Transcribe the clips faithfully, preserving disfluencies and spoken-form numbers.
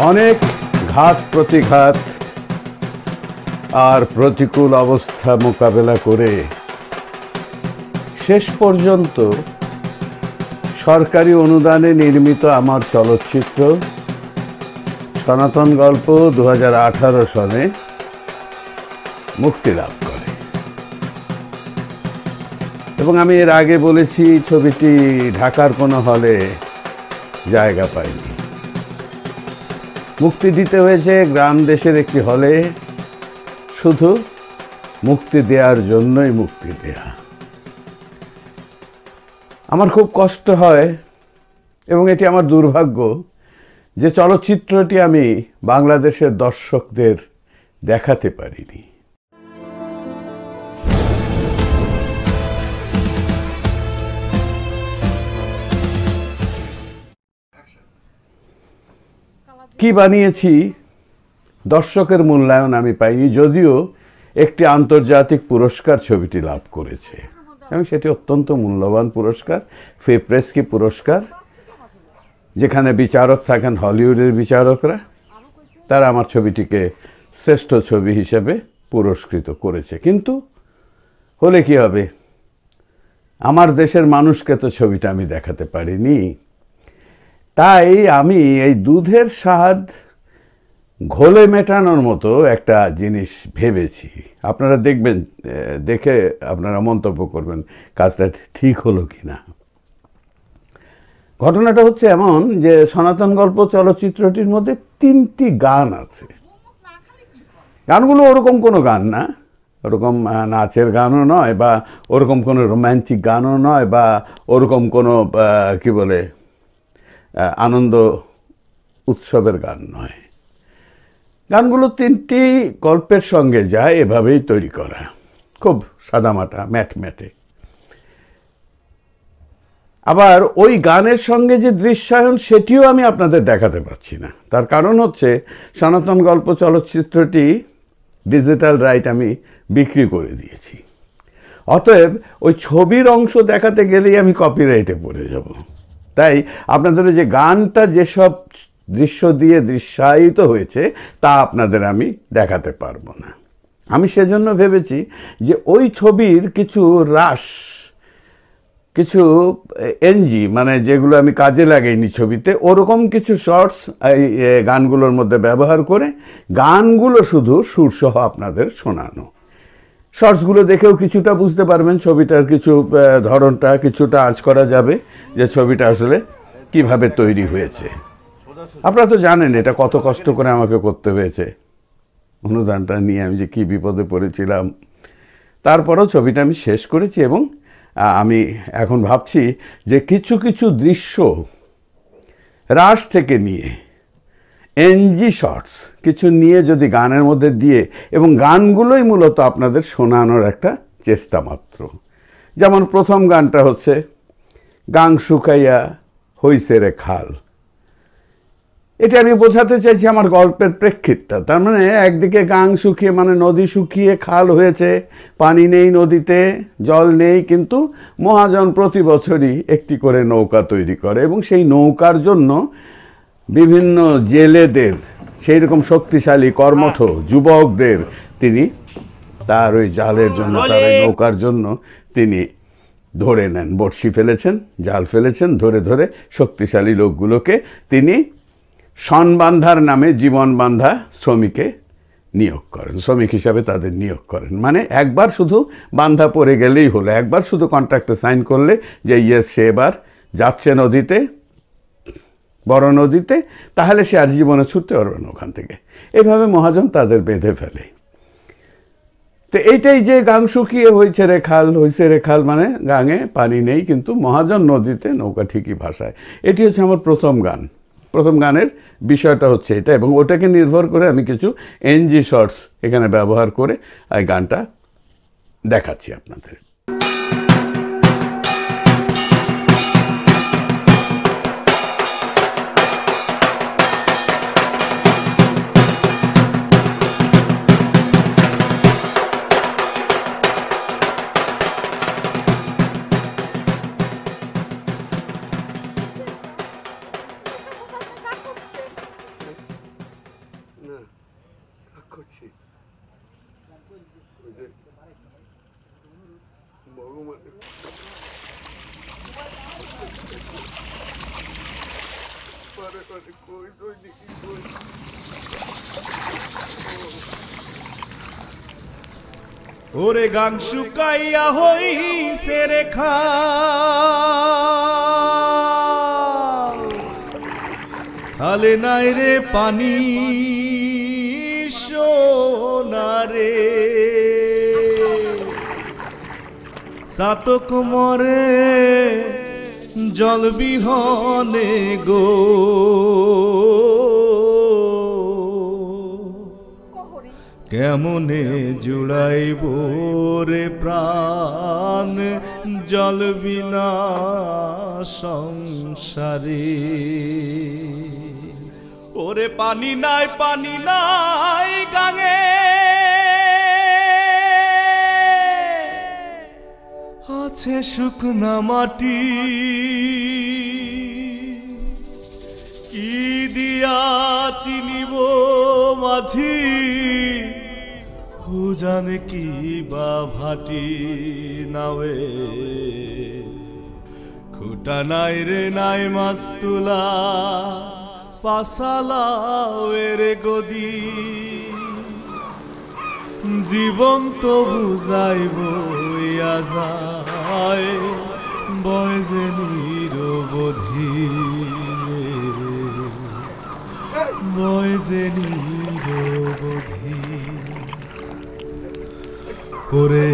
অনেক ঘাত প্রতিঘাত আর প্রতিকূল অবস্থা মোকাবেলা করে শেষ পর্যন্ত সরকারি অনুদানে নির্মিত আমার চলচ্চিত্র সনাতন গল্প দু হাজার আঠারো সনে মুক্তি লাভ করে। এবং আমি এর আগে বলেছি ছবিটি ঢাকার কোনো হলে জায়গা পায়নি, মুক্তি দিতে হয়েছে গ্রাম দেশের একটি হলে, শুধু মুক্তি দেওয়ার জন্যই মুক্তি দেয়া। আমার খুব কষ্ট হয় এবং এটি আমার দুর্ভাগ্য যে চলচ্চিত্রটি আমি বাংলাদেশের দর্শকদের দেখাতে পারিনি। কি বানিয়েছি দর্শকের মূল্যায়ন আমি পাইনি, যদিও একটি আন্তর্জাতিক পুরস্কার ছবিটি লাভ করেছে এবং সেটি অত্যন্ত মূল্যবান পুরস্কার, ফেপ্রেস্কি পুরস্কার, যেখানে বিচারক থাকেন হলিউডের বিচারকরা। তারা আমার ছবিটিকে শ্রেষ্ঠ ছবি হিসেবে পুরস্কৃত করেছে। কিন্তু হলে কি হবে, আমার দেশের মানুষকে তো ছবিটা আমি দেখাতে পারিনি। তাই আমি এই দুধের স্বাদ ঘোলে মেটানোর মতো একটা জিনিস ভেবেছি। আপনারা দেখবেন, দেখে আপনারা মন্তব্য করবেন কাজটা ঠিক হলো কি না। ঘটনাটা হচ্ছে এমন যে সনাতন গল্প চলচ্চিত্রটির মধ্যে তিনটি গান আছে। গানগুলো ওরকম কোনো গান না, ওরকম নাচের গানও নয়, বা ওরকম কোনো রোম্যান্টিক গানও নয়, বা ওরকম কোনো কি বলে আনন্দ উৎসবের গান নয়। গানগুলো তিনটি গল্পের সঙ্গে যায়, এভাবেই তৈরি করা, খুব সাদামাটা ম্যাট ম্যাটে। আবার ওই গানের সঙ্গে যে দৃশ্যায়ন সেটিও আমি আপনাদের দেখাতে পারছি না। তার কারণ হচ্ছে সনাতন গল্প চলচ্চিত্রটি ডিজিটাল রাইট আমি বিক্রি করে দিয়েছি। অতএব ওই ছবির অংশ দেখাতে গেলেই আমি কপিরাইটে পড়ে যাব। তাই আপনাদের যে গানটা যেসব দৃশ্য দিয়ে দৃশ্যায়িত হয়েছে তা আপনাদের আমি দেখাতে পারবো না। আমি সেজন্য ভেবেছি যে ওই ছবির কিছু রাশ, কিছু এনজি, মানে যেগুলো আমি কাজে লাগাইনি ছবিতে, ওরকম কিছু শর্টস এই গানগুলোর মধ্যে ব্যবহার করে গানগুলো শুধু সুরসহ আপনাদের শোনানো। শর্টসগুলো দেখেও কিছুটা বুঝতে পারবেন ছবিটার কিছু ধরনটা, কিছুটা আঁচ করা যাবে যে ছবিটা আসলে কিভাবে তৈরি হয়েছে। আপনারা তো জানেন এটা কত কষ্ট করে আমাকে করতে হয়েছে, অনুদানটা নিয়ে আমি যে কি বিপদে পড়েছিলাম। তারপরেও ছবিটা আমি শেষ করেছি এবং আমি এখন ভাবছি যে কিছু কিছু দৃশ্য রাশ থেকে নিয়ে, এনজি শর্টস কিছু নিয়ে যদি গানের মধ্যে দিয়ে, এবং গানগুলোই মূলত আপনাদের শোনানোর একটা চেষ্টা মাত্র। যেমন প্রথম গানটা হচ্ছে গাং শুকাইয়া হইছে রে খাল। এটা আমি বোঝাতে চাইছি আমার গল্পের প্রেক্ষিতটা। তার মানে একদিকে গাং শুকিয়ে, মানে নদী শুকিয়ে খাল হয়েছে, পানি নেই নদীতে, জল নেই, কিন্তু মহাজন প্রতি বছরই একটি করে নৌকা তৈরি করে এবং সেই নৌকার জন্য বিভিন্ন জেলেদের, সেই রকম শক্তিশালী কর্মঠ যুবকদের তিনি তার ওই জালের জন্য, তার ওই নৌকার জন্য তিনি ধরে নেন। বড়শি ফেলেছেন, জাল ফেলেছেন, ধরে ধরে শক্তিশালী লোকগুলোকে তিনি সনবান্ধার নামে জীবন বান্ধা শ্রমিকে নিয়োগ করেন, শ্রমিক হিসাবে তাদের নিয়োগ করেন। মানে একবার শুধু বান্ধা পড়ে গেলেই হলো, একবার শুধু কন্ট্রাক্টে সাইন করলে যে ইয়েস সে এবার যাচ্ছে নদীতে, বড় নদীতে, তাহলে সে আর জীবনে ছুটতে পারবে না ওখান থেকে। এইভাবে মহাজন তাদের বেঁধে ফেলে। তো এইটাই যে গাং শুকিয়ে হয়েছে রে খাল, হয়েছে রে খাল, মানে গাঙে পানি নেই কিন্তু মহাজন নদীতে নৌকা ঠিকই ভাসায়। এটি হচ্ছে আমার প্রথম গান। প্রথম গানের বিষয়টা হচ্ছে এটা, এবং ওটাকে নির্ভর করে আমি কিছু এনজি শর্টস এখানে ব্যবহার করে এই গানটা দেখাচ্ছি আপনাদের। ওরে গাং শুকাইয়া হইছে রেখা খালে নাই রে পানি সোনারে চাতক মরে জল বিহনে গো কেমনে জুড়াইব রে প্রাণ জল বিনা সংসারে ওরে পানি নাই পানি নাই গাঙে আছে শুকনা মাটি কি দিয়া চিনিব মাঝি হু জানে কি বা ভাটি নাওয়ে খুঁটা নাই রে নাই মাছ তুলা পাশালাওয়ের গদি জীবন তো বুঝাইব যায় বয়সে নিরবধি বয়সে নিরবধি ওরে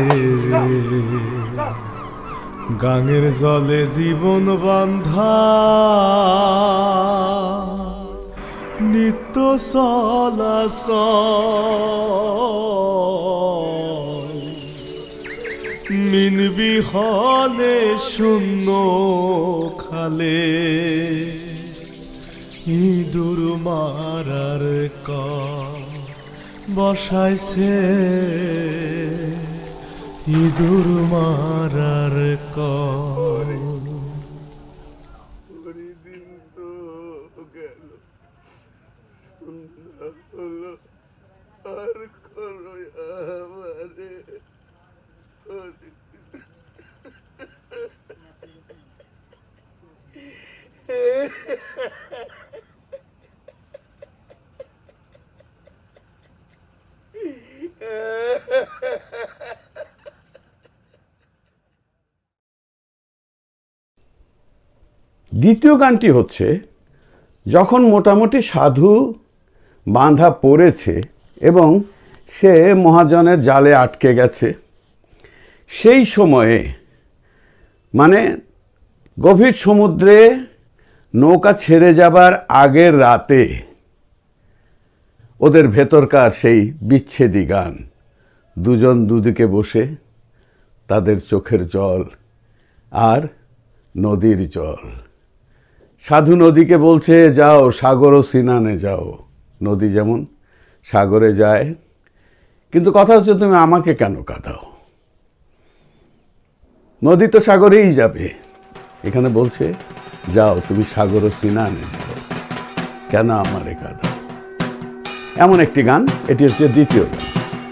গাঙের জলে জীবন বান্ধা নিত্য চলাচল মিন বিহনে শূন্য খালে ইঁদুর মারার ক বসাইছে ইঁদুর মারার ক দ্বিতীয় গানটি হচ্ছে যখন মোটামুটি সাধু বাঁধা পড়েছে এবং সে মহাজনের জালে আটকে গেছে, সেই সময়ে মানে গভীর সমুদ্রে নৌকা ছেড়ে যাবার আগের রাতে ওদের ভেতরকার সেই বিচ্ছেদী গান, দুজন দুদিকে বসে তাদের চোখের জল আর নদীর জল। সাধু নদীকে বলছে যাও সাগর ও সিনানে যাও, নদী যেমন সাগরে যায়, কিন্তু কথা হচ্ছে তুমি আমাকে কেন কাঁদাও, নদী তো সাগরেই যাবে। এখানে বলছে যাও তুমি সাগর ও সিনানে যাও, কেন আমারে কাঁদাও। এমন একটি গান, এটি হচ্ছে দ্বিতীয় গান।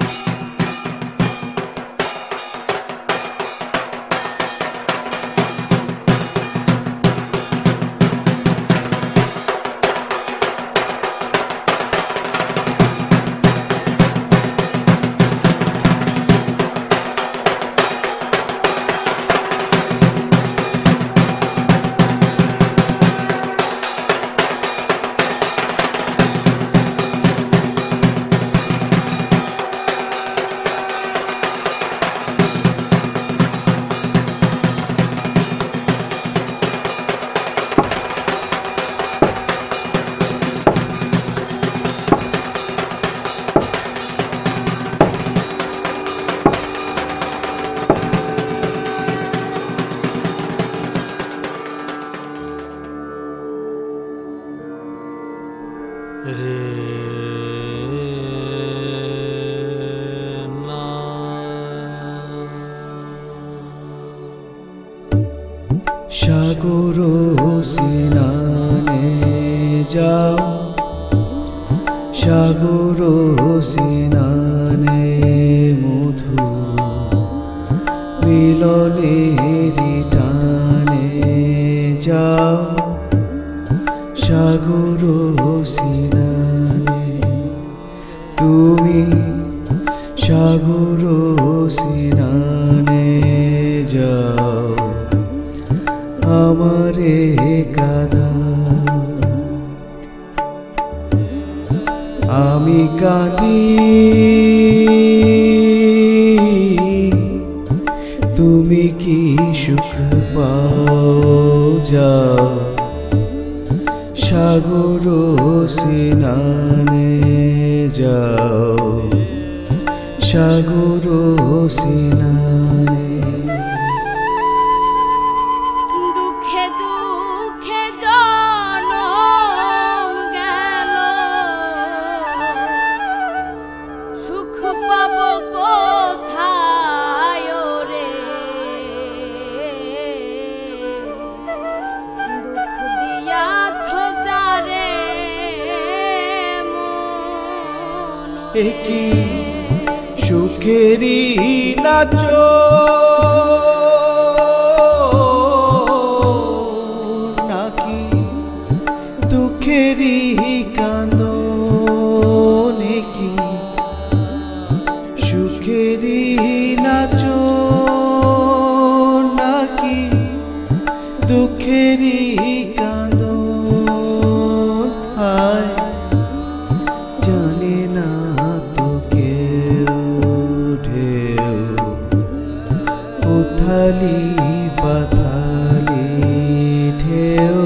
সাগর সিনানে যাও, সাগর সিনানে মধু মিলনেরই টানে যাও সাগর সিনানে তুমি সাগর সিনানে যাও আমারে কাদা আমি কাঁদি তুমি কি সুখ পাও যাও সাগর সিনানে যাও সাগর সিনানে দুঃখে দুঃখে জনম গেল সুখ পাব কোথায় রে দুঃখ দিয়াছ যারে মন একি সুখেরি নাচো নাকি দুঃখেরি কান্দন কি সুখেরি নাচো নাকি দুঃখেরি কান্দন আয় জানে না তো কেউ ঢেউ উথালি পাথালি ঢেউ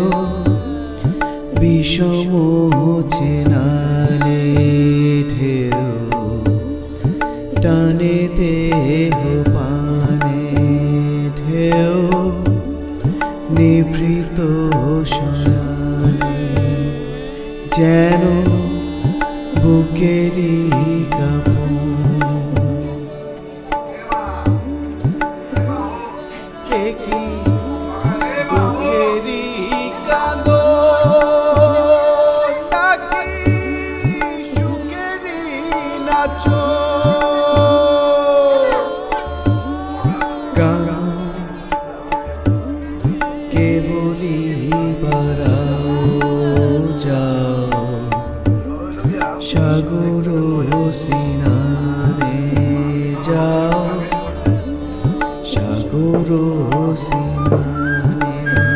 বিষম চেনালে ঢেউ টানে দেহ পানে ঢেউ নিভৃত শয়ানে যেন বুকেরি কাপড় একি দুঃখেরি কাঁদন নাকি সুখেরি নাচো গান কেবলি বাড়াও যাও সাগর সিনানে যাও সাগর সিনানে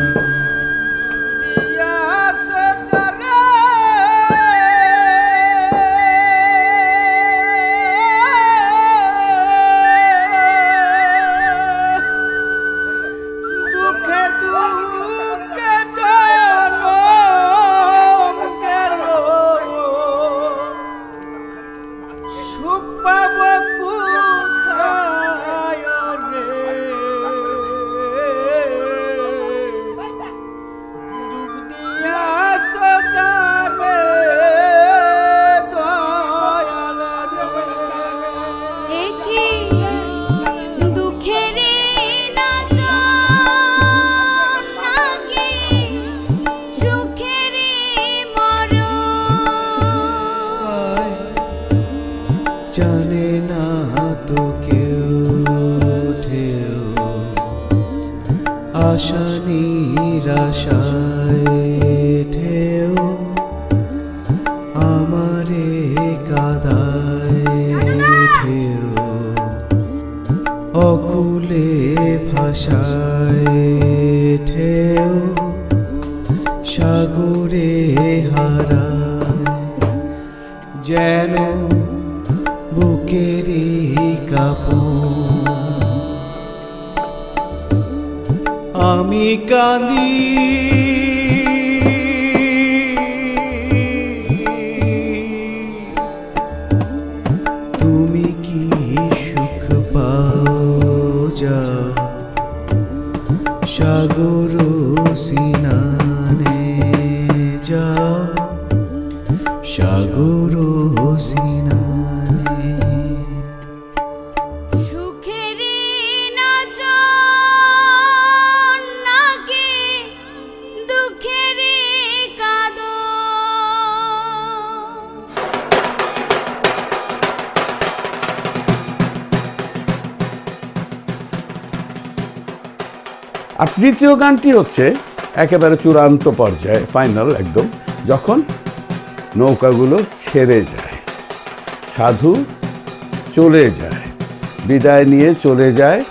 দুঃখে দুঃখে জনম গেল সুখ পাব কোথায় রে দুঃখ দিয়াছ যারে দয়াল রে একি দুঃখেরি নাচন নাকি সুখেরি মরণ জানে না তো কেউ ঢেউ আশা নিরাশায় ঢেউ আমারে কাদায় ঢেউ অকুলে ভাষায় ঢেউ সাগরে হারায় যেন বুকেরি কাপড় আমি কাঁদি তুমি কি সুখ পাও যাও সাগর সিনানে যাও সাগর সিনানে সুখেরি নাচন নাকি দুঃখেরি কাঁদন আর তৃতীয় গানটি হচ্ছে একেবারে চূড়ান্ত পর্যায়ে, ফাইনাল একদম, যখন নৌকাগুলো ছেড়ে যায়, সাধু চলে যায়, বিদায় নিয়ে চলে যায়।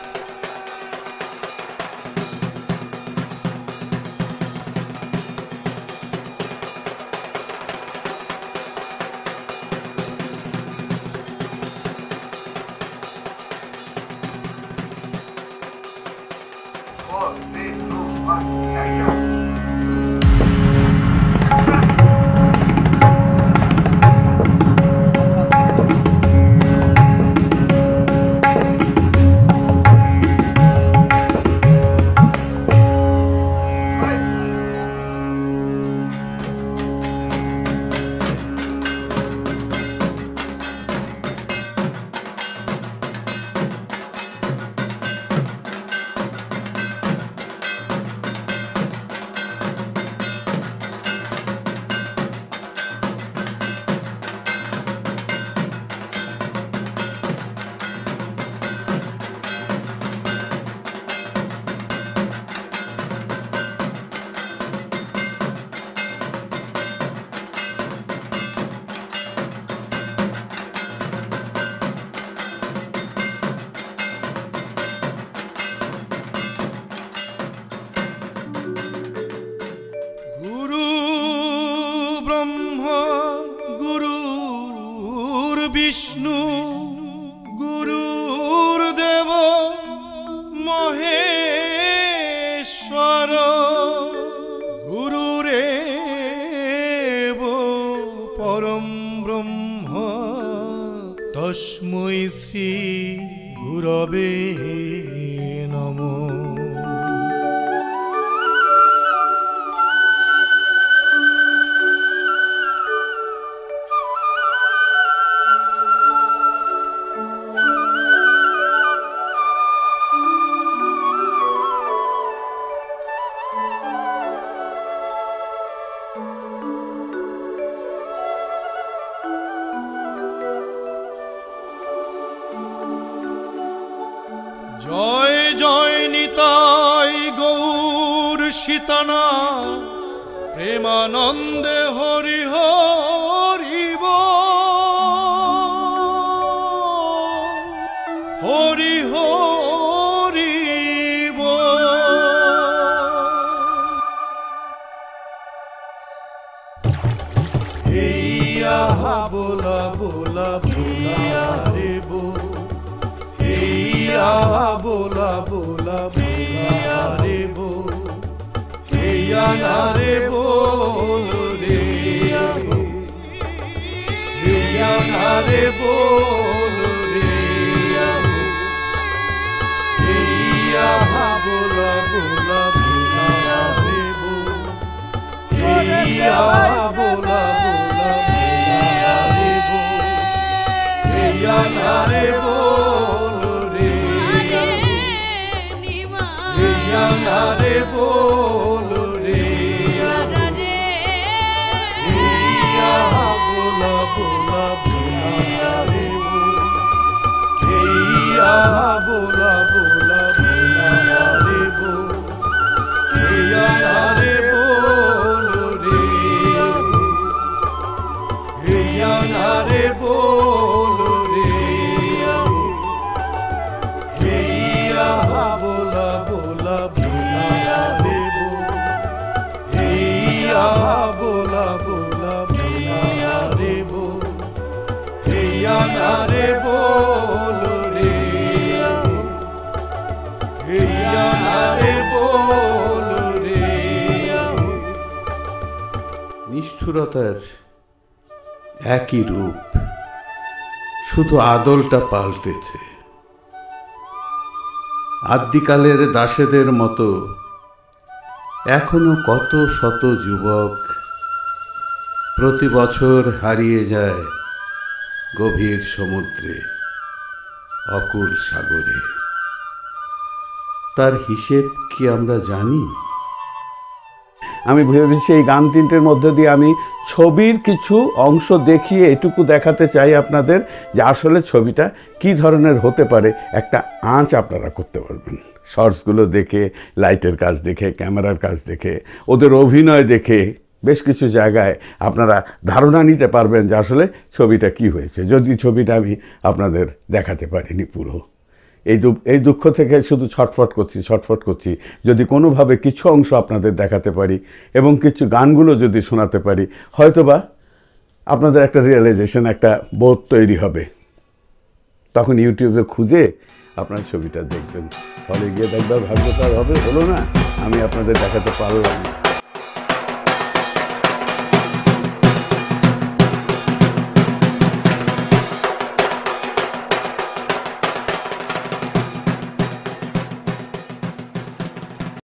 বিষ্ণু গুরুর দেব মহেশ্বর গুরুরেব পরম ব্রহ্ম তস্मै শ্রী গুরবে নমঃ। জয় জয় নিতাই গৌর সীতানা প্রেমানন্দে হরি হরি হরি হরি হেইয়া বোলা বোলা বোলা রে বো, হেইয়া বোলা বোলা বোলা রে বো, হেইয়া না রে বল রে, হেইয়া না রে বল রে, হেইয়া বোলা বোলা বোলা রে বো, হেইয়া বোলা বোলা বোলা রে বো, হেইয়া না রে বল রে, হেইয়া না রে বল রে, হেইয়া বোলা বোলা বোলা রে বো, হেইয়া বোলা বোলা বোলা রে বো, হেইয়া না রে বল রে, হেইয়া না রে বল রে, হেইয়া বোলা বোলা বোলা রে বো, হেইয়া বোলা বোলা বোলা রে বো, হেইয়া না রে বল রে, হেইয়া না রে বল রে। নিষ্ঠুরতার একই রূপ, শুধু আদলটা পাল্টেছে। আদ্যিকালের দাসেদের মতো এখনো কত শত যুবক প্রতি বছর হারিয়ে যায় গভীর সমুদ্রে, অকুল সাগরে। তার হিসেব কি আমরা জানি? আমি ভেবেছি এই গান তিনটের মধ্যে দিয়ে আমি ছবির কিছু অংশ দেখিয়ে এটুকু দেখাতে চাই আপনাদের যে আসলে ছবিটা কী ধরনের হতে পারে, একটা আঁচ আপনারা করতে পারবেন শর্টসগুলো দেখে, লাইটের কাজ দেখে, ক্যামেরার কাজ দেখে, ওদের অভিনয় দেখে বেশ কিছু জায়গায় আপনারা ধারণা নিতে পারবেন যে আসলে ছবিটা কি হয়েছে, যদি ছবিটা আমি আপনাদের দেখাতে পারিনি পুরো। এই দু এই দুঃখ থেকে শুধু ছটফট করছি ছটফট করছি যদি কোনোভাবে কিছু অংশ আপনাদের দেখাতে পারি এবং কিছু গানগুলো যদি শোনাতে পারি, হয়তোবা আপনাদের একটা রিয়েলাইজেশন, একটা বোধ তৈরি হবে। তখন ইউটিউবে খুঁজে আপনার ছবিটা দেখবেন, ফলে গিয়ে দেখবার ভাগ্য তো আর হবে, হলো না, আমি আপনাদের দেখাতে পারলাম না।